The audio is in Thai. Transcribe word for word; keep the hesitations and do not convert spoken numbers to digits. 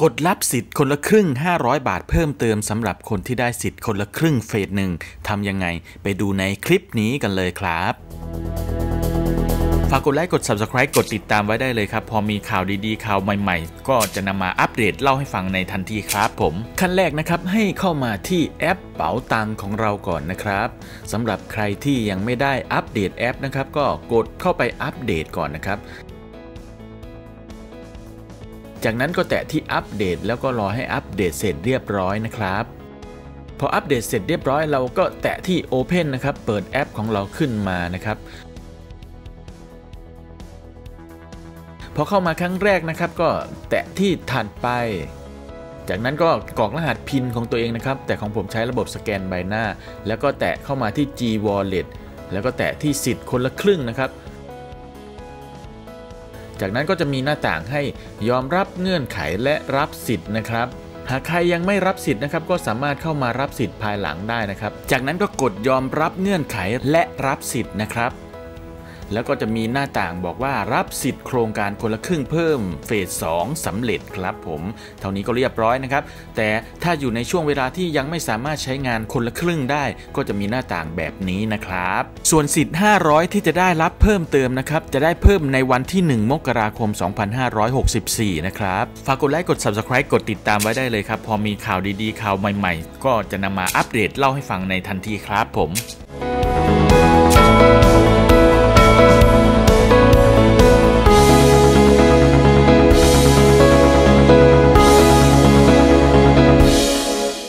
กดรับสิทธิ์คนละครึ่งห้าร้อยบาทเพิ่มเติมสำหรับคนที่ได้สิทธิ์คนละครึ่งเฟสหนึ่งทำยังไงไปดูในคลิปนี้กันเลยครับฝากกดไลค์กด ซับสไครบ์ กดติดตามไว้ได้เลยครับพอมีข่าวดีๆข่าวใหม่ๆก็จะนำมาอัปเดตเล่าให้ฟังในทันทีครับผมขั้นแรกนะครับให้เข้ามาที่แอปเป๋าตังของเราก่อนนะครับสำหรับใครที่ยังไม่ได้อัปเดตแอปนะครับก็กดเข้าไปอัปเดตก่อนนะครับจากนั้นก็แตะที่อัปเดตแล้วก็รอให้อัปเดตเสร็จเรียบร้อยนะครับพออัปเดตเสร็จเรียบร้อยเราก็แตะที่ Open นะครับเปิดแอปของเราขึ้นมานะครับพอเข้ามาครั้งแรกนะครับก็แตะที่ถัดไปจากนั้นก็กรอกรหัสพินของตัวเองนะครับแต่ของผมใช้ระบบสแกนใบหน้าแล้วก็แตะเข้ามาที่ G Wallet แล้วก็แตะที่สิทธิ์คนละครึ่งนะครับจากนั้นก็จะมีหน้าต่างให้ยอมรับเงื่อนไขและรับสิทธิ์นะครับหากใครยังไม่รับสิทธิ์นะครับก็สามารถเข้ามารับสิทธิ์ภายหลังได้นะครับจากนั้นก็กดยอมรับเงื่อนไขและรับสิทธิ์นะครับแล้วก็จะมีหน้าต่างบอกว่ารับสิทธิ์โครงการคนละครึ่งเพิ่มเฟสสองสำเร็จครับผมเท่านี้ก็เรียบร้อยนะครับแต่ถ้าอยู่ในช่วงเวลาที่ยังไม่สามารถใช้งานคนละครึ่งได้ก็จะมีหน้าต่างแบบนี้นะครับส่วนสิทธิ์ห้าร้อยที่จะได้รับเพิ่มเติมนะครับจะได้เพิ่มในวันที่หนึ่งมกราคมสองพันห้าร้อยหกสิบสี่นะครับฝากกดไลค์กด ซับสไครบ์ กดติดตามไว้ได้เลยครับพอมีข่าวดีๆข่าวใหม่ๆก็จะนำมาอัปเดตเล่าให้ฟังในทันทีครับผม